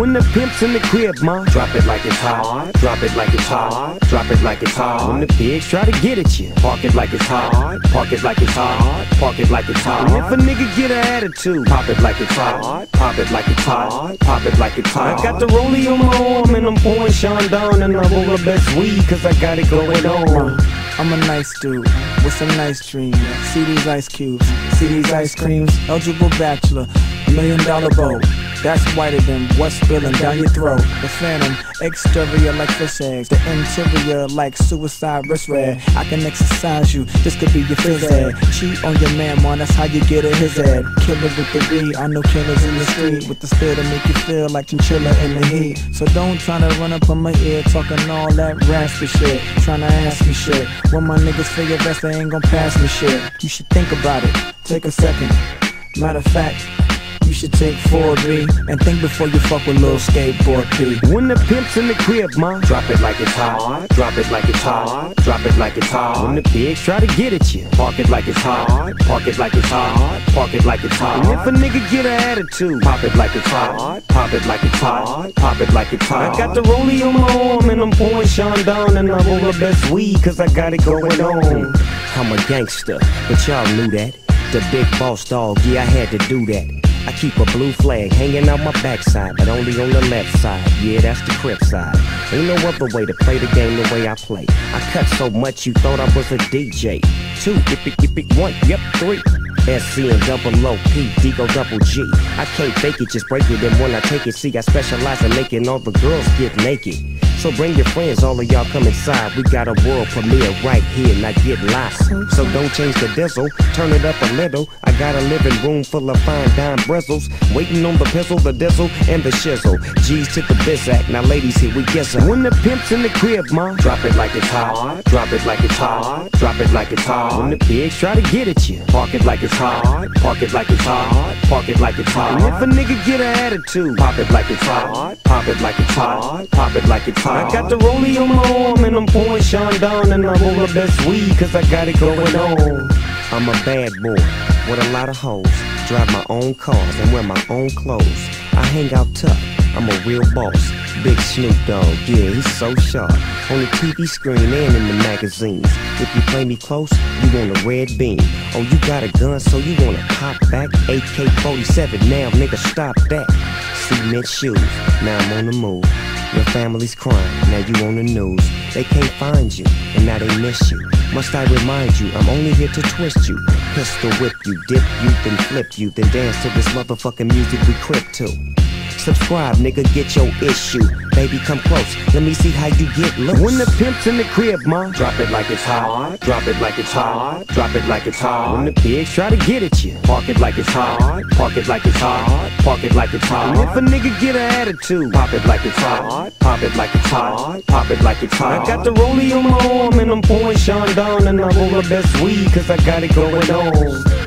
When the pimp's in the crib, ma, drop it like it's hot. Drop it like it's hot. Drop it like it's hot. When the pigs try to get at you, park it like it's hot. Park it like it's hot. Park it like it's hot. And if a nigga get an attitude, pop it like it's hot. Pop it like it's hot. Pop it like it's hot. I got the rollie on my arm and I'm pouring Chandon and I roll the best weed cause I got it going on. I'm a nice dude with some nice dreams. See these ice cubes, see these ice creams. Eligible bachelor, $1 million boat. That's whiter than what's spilling down your throat. The phantom, exterior like fish eggs. The interior like suicide wrist red. I can exercise you, this could be your phys ed. Cheat on your man, man, that's how you get a his head. Killer with the weed, I know killers in the street. With the spill to make you feel like chinchilla in the heat. So don't try to run up on my ear talking all that raspy shit. Trying to ask me shit. When my niggas feel your best, they ain't gon' pass me shit. You should think about it, take a second. Matter of fact, you should take 4B and think before you fuck with little skateboard P. When the pimp's in the crib, ma, drop it like it's hot. Drop it like it's hot. Drop it like it's hot. When the pigs try to get at you, park it like it's hot. Park it like it's hot. Park it like it's hot. And if a nigga get an attitude, pop it like it's hot. Pop it like it's hot. Pop it like it's hot. I got the rollie on my arm and I'm pouring Chandon and I roll the best weed cause I got it going on. I'm a gangster, but y'all knew that. The big boss dog, yeah, I had to do that. I keep a blue flag hanging out my backside, but only on the left side. Yeah, that's the crib side. Ain't no other way to play the game the way I play. I cut so much you thought I was a DJ. 2, yip, 1, yep, 3. SC and double O, P, D go double G. I can't fake it, just break it. And when I take it, see, I specialize in making all the girls get naked. So bring your friends, all of y'all come inside. We got a world premiere right here, not get lost. So don't change the diesel, turn it up a little. I got a living room full of fine dime bristles, waiting on the pistol, the diesel, and the shizzle. G's to the bizac, now ladies here we guessing. When the pimp's in the crib, ma, drop it like it's hot. Drop it like it's hot. Drop it like it's hot. When the pigs try to get at you, park it like it's hot. Park it like it's hot. Park it like it's hot. And if a nigga get an attitude, pop it like it's hot. Pop it like it's hot. Pop it like it's hot. I got the rollie on my arm and I'm pouring Chandon and I roll the best weed cause I got it going on. I'm a bad boy with a lot of hoes. Drive my own cars and wear my own clothes. I hang out tough, I'm a real boss. Big Snoop Dogg, yeah, he's so sharp. On the TV screen and in the magazines. If you play me close, you want a red beam. Oh, you got a gun, so you wanna pop back? AK-47, now nigga stop that. Cement shoes, now I'm on the move. Your family's crying, now you on the news. They can't find you, and now they miss you. Must I remind you, I'm only here to twist you. Pistol whip you, dip you, then flip you. Then dance to this motherfucking music we crip to. Subscribe, nigga, get your issue. Baby, come close, let me see how you get loose. When the pimp's in the crib, ma, drop it like it's hot. Drop it like it's hot. Drop it like it's hot. When the pigs try to get at you, park it like it's hot. Park it like it's hot. Park it like it's hot. And if a nigga get an attitude, pop it like it's hot. Pop it like it's hot. Pop it like it's hot. I got the rollie on my arm and I'm pouring Chandon and I roll the best weed cause I got it going on.